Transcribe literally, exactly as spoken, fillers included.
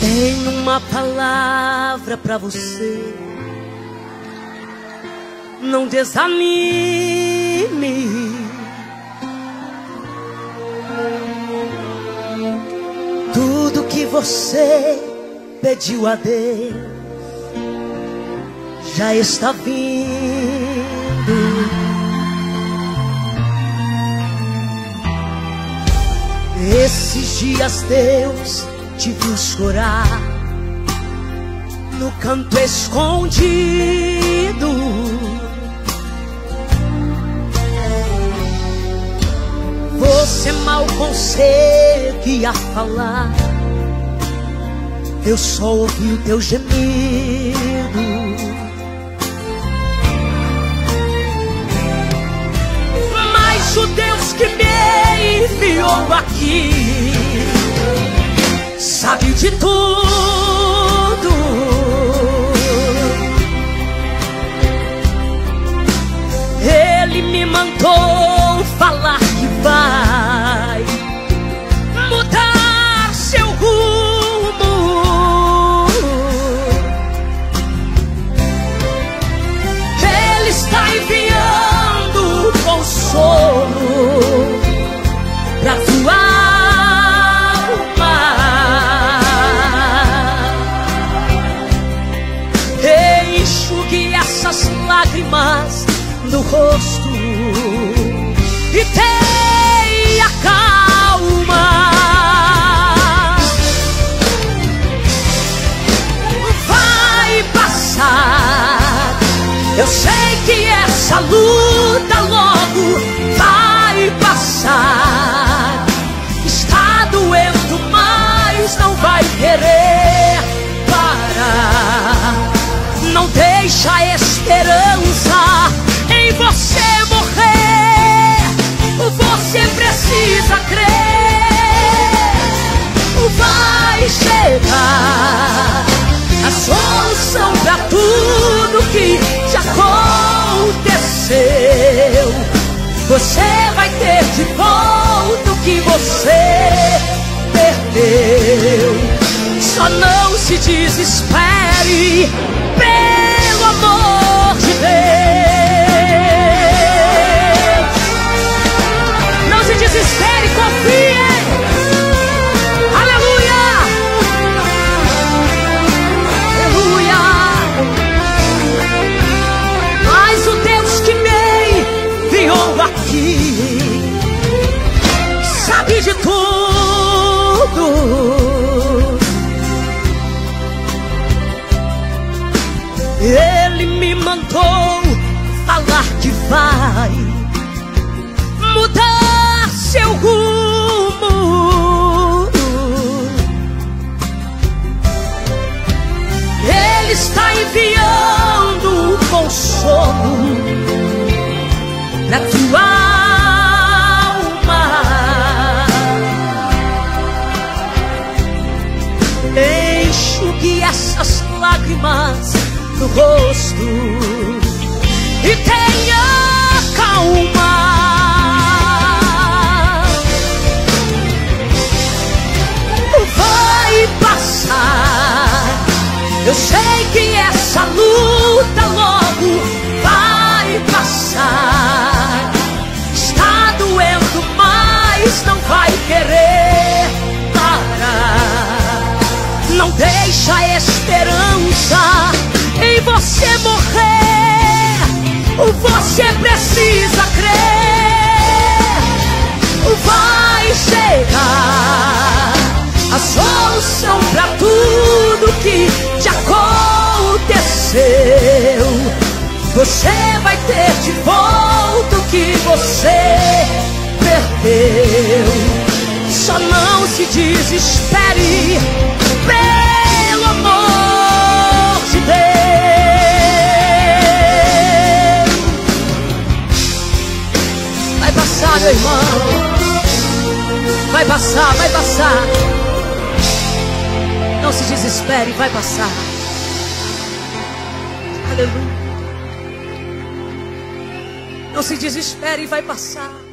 Tenho uma palavra pra você. Não desanime. Tudo que você pediu a Deus já está vindo. Esses dias Deus te viu chorar no canto escondido. Você mal conseguia falar, eu só ouvi o teu gemido. Mas o Deus que me enviou aqui sabe de tudo. Ele me mandou falar que vai mudar seu rumo. Ele está enviando consolo pra tua alma. Enxugue essas lágrimas do rosto e tenha calma. Vai passar. Eu sei que essa luta logo vai passar. Está doendo, mas não vai querer parar. Não deixa a esperança em você morrer. Você precisa crer. Vai chegar a solução pra tudo que te aconteceu. Você vai ter de volta o que você perdeu. Só não se desespere, pelo amor de Deus. Não se desespere, confie. Aleluia, aleluia. Mas o Deus que me enviou aqui sabe de tudo. Ele me mandou falar que vai mudar seu rumo. Ele está enviando consolo pra tua alma. Enxugue essas lágrimas no rosto e tenha calma. Vai passar. Eu sei que essa luta logo vai passar. Está doendo, mas não vai querer parar. Não deixa a esperança em você morrer. Você precisa crer. Vai chegar a solução pra tudo que te aconteceu. Você vai ter de volta o que você perdeu. Só não se desespere, pelo amor de Deus. Vai passar, meu irmão. Vai passar, vai passar. Não se desespere, vai passar. Aleluia. Não se desespere, vai passar.